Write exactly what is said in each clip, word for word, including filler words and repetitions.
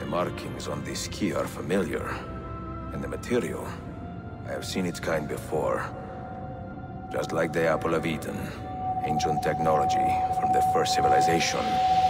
markings on this key are familiar. And the material, I have seen its kind before. Just like the Apple of Eden, ancient technology from the first civilization.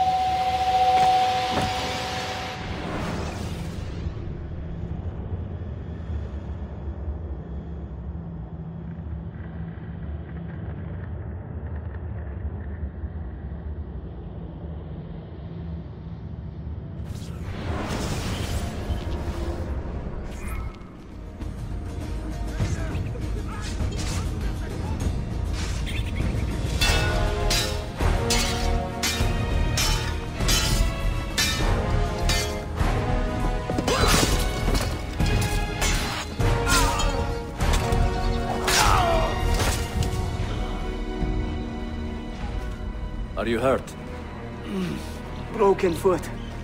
Are you hurt? Mm. Broken foot.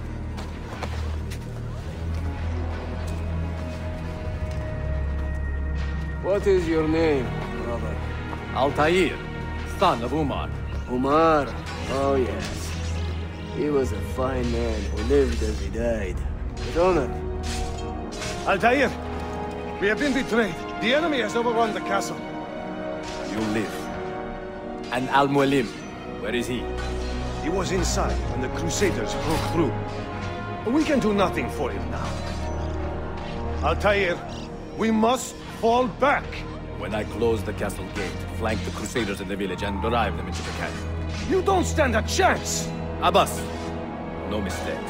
What is your name, brother? Altair, son of Umar. Umar? Oh yes. He was a fine man who lived as he died. With honor. Altair! We have been betrayed. The enemy has overrun the castle. You live. And Al-Mualim, where is he? He was inside when the Crusaders broke through. We can do nothing for him now. Altair, we must fall back. When I close the castle gate, flank the Crusaders in the village and drive them into the canyon. You don't stand a chance! Abbas, no mistakes.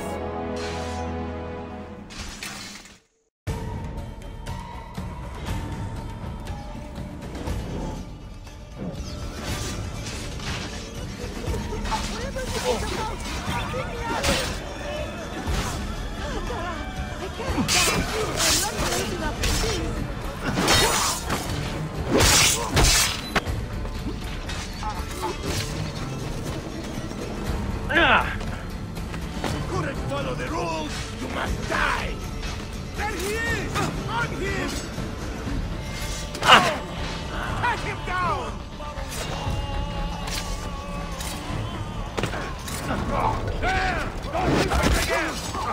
Couldn't follow the rules, you must die! There he is! On him! Cut him down! There! Don't do it again!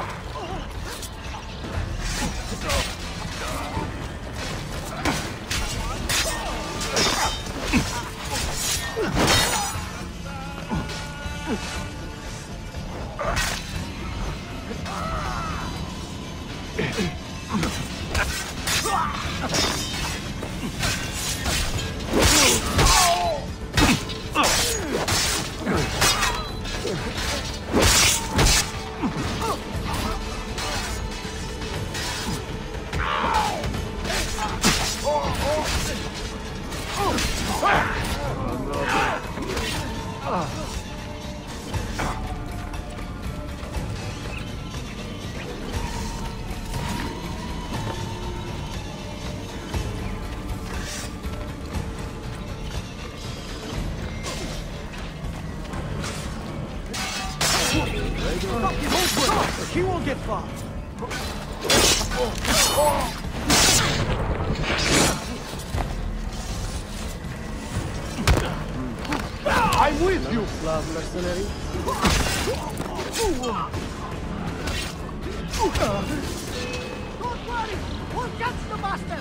He won't get far. I'm with you, Slav mercenary. Don't worry, we'll catch the master.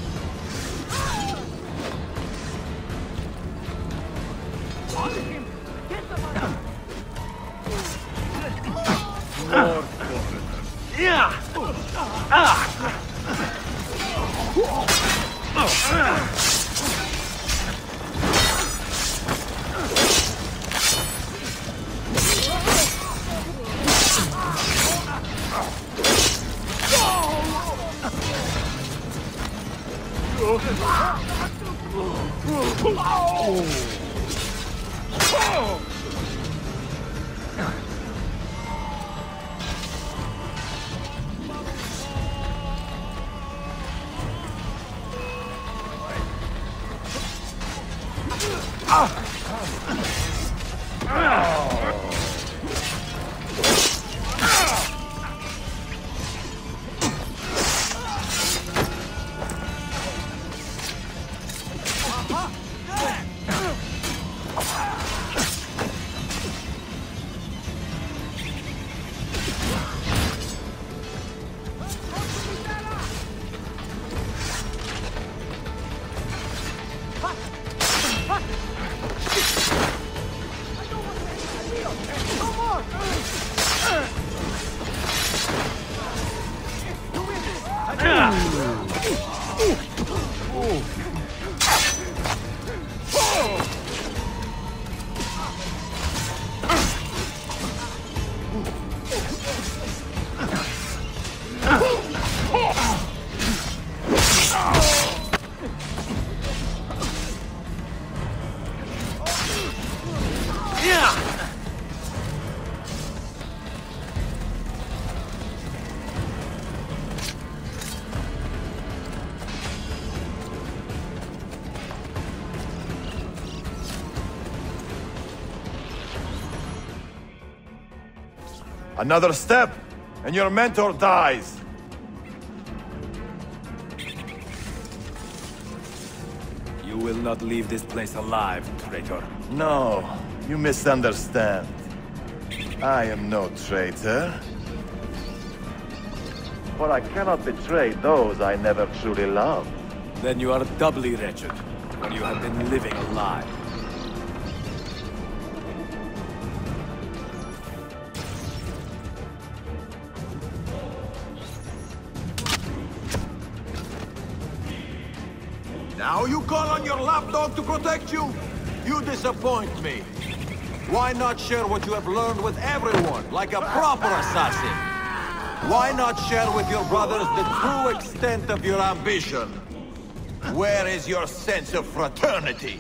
On him, get the master. More Yeah! Ah! Another step, and your mentor dies. You will not leave this place alive, traitor. No, you misunderstand. I am no traitor. For I cannot betray those I never truly loved. Then you are doubly wretched, for you have been living a lie. Now you call on your lapdog to protect you? You disappoint me. Why not share what you have learned with everyone, like a proper assassin? Why not share with your brothers the true extent of your ambition? Where is your sense of fraternity?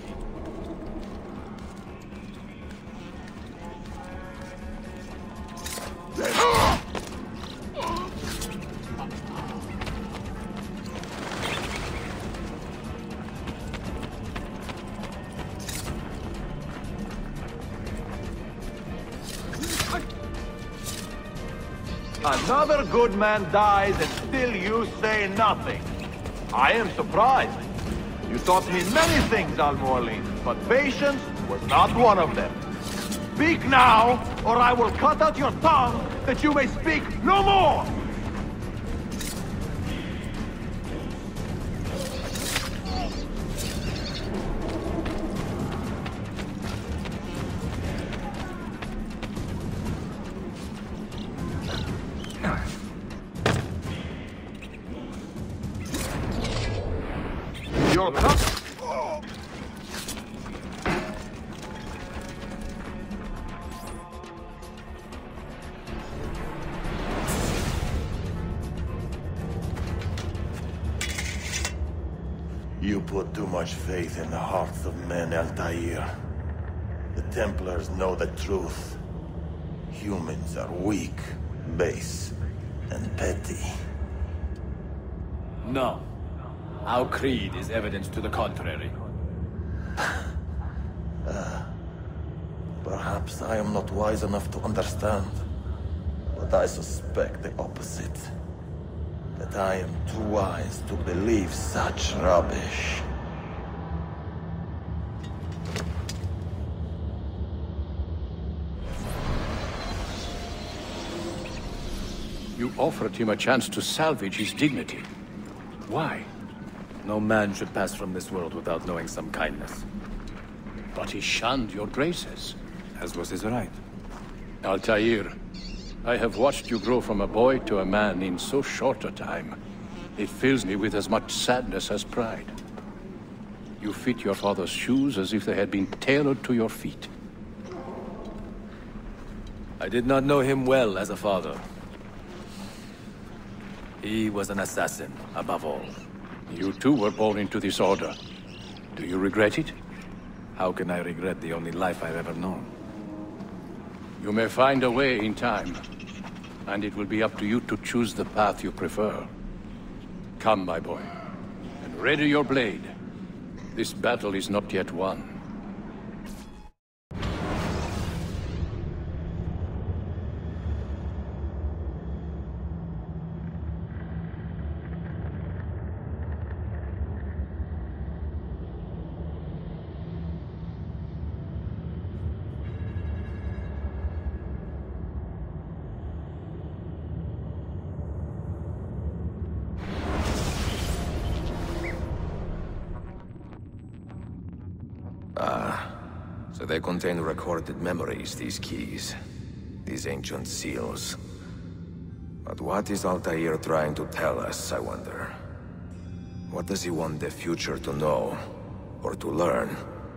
Another good man dies and still you say nothing. I am surprised. You taught me many things, Al-Mualim, but patience was not one of them. Speak now, or I will cut out your tongue that you may speak no more! Your cup. You put too much faith in the hearts of men, Altair. The Templars know the truth. Humans are weak, base, and petty. No. Our creed is evidence to the contrary. uh, perhaps I am not wise enough to understand, but I suspect the opposite. That I am too wise to believe such rubbish. You offered him a chance to salvage his dignity. Why? No man should pass from this world without knowing some kindness. But he shunned your graces. As was his right. Altair, I have watched you grow from a boy to a man in so short a time. It fills me with as much sadness as pride. You fit your father's shoes as if they had been tailored to your feet. I did not know him well as a father. He was an assassin, above all. You too were born into this order. Do you regret it? How can I regret the only life I've ever known? You may find a way in time, and it will be up to you to choose the path you prefer. Come, my boy, and ready your blade. This battle is not yet won. Ah, so they contain recorded memories, these keys. these ancient seals. But what is Altair trying to tell us, I wonder? What does he want the future to know, or to learn?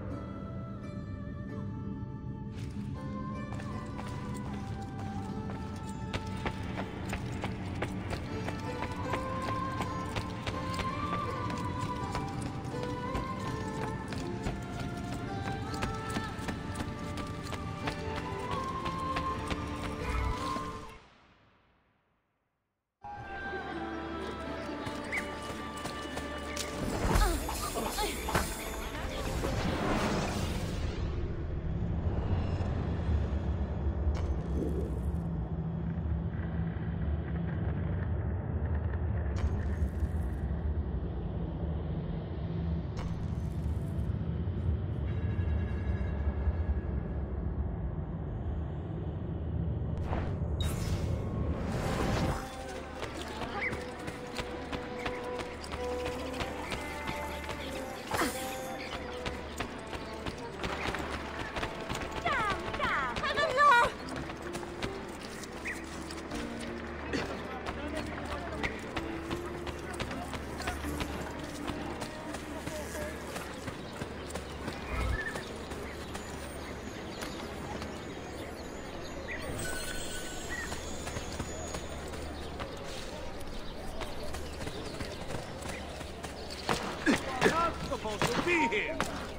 Be here!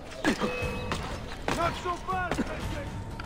Not so fast, I say!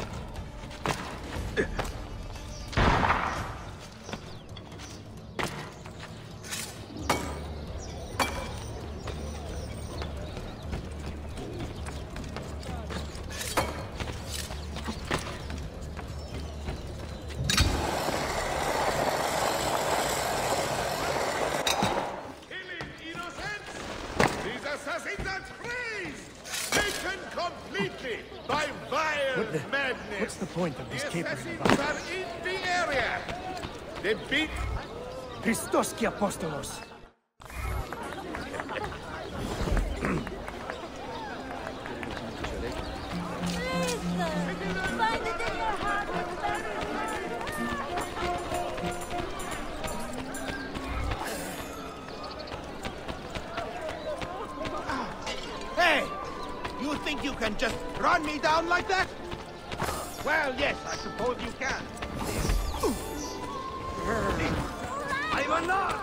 What's the point of this capering about? Are in the area. They beat Christos και Apostolos. Hey! You think you can just run me down like that? Well, yes, I suppose you can. I'm not!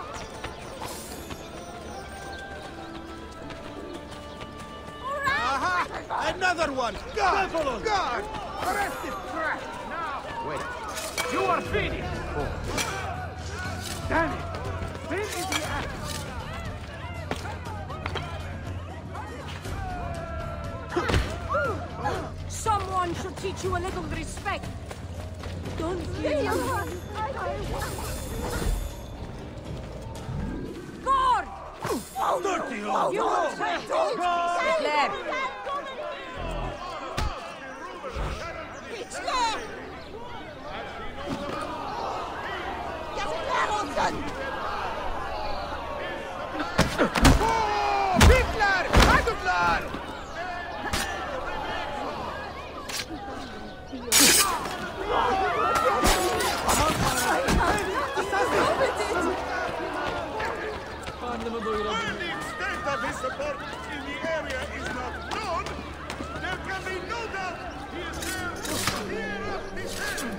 Aha! Another one! Guard! Guard! Arrest this trash! Now! Wait. You are finished! Oh. Damn it! Where is the axe? Someone should teach you a little respect. Don't you? Guard! Dirty You will say Hitler! Hitler! Hitler! While the extent of his support in the area is not known, there can be no doubt he is there to clear up his head.